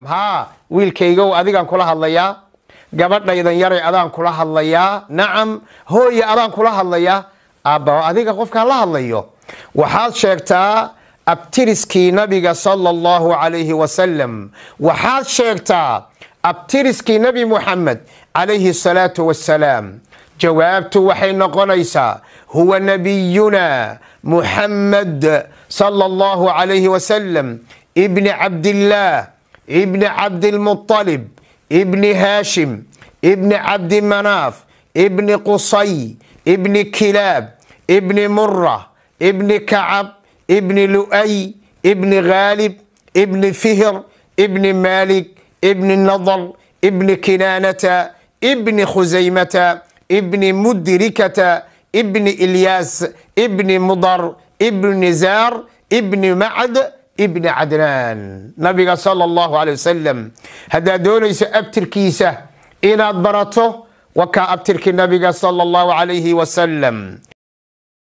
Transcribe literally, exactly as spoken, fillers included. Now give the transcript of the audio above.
ها wiilkayga adigan kula hadlaya gabadhaydan yaray adaan kula hadlaya nacam hooyo adaan kula hadlaya aba adiga qofka la hadlayo waxaad sheegtaa abtiriskii nabiga sallallahu alayhi wasallam waxaad sheegtaa abtiriskii nabi muhammad alayhi salatu wassalam jawaabtu waxay noqonaysaa huwa nabiyuna muhammad sallallahu alayhi wasallam ibn abdillah ابن عبد المطلب ابن هاشم ابن عبد مناف ابن قصي ابن كلاب ابن مرة ابن كعب ابن لؤي ابن غالب ابن فهر ابن مالك ابن النضر ابن كنانة ابن خزيمة ابن مدركة ابن إلياس ابن مضر ابن نزار ابن معد ابن عدنان نبي صلى الله عليه وسلم هذا دونيس أبتر كيسة إن أدبرته وكا أبتر النبي صلى الله عليه وسلم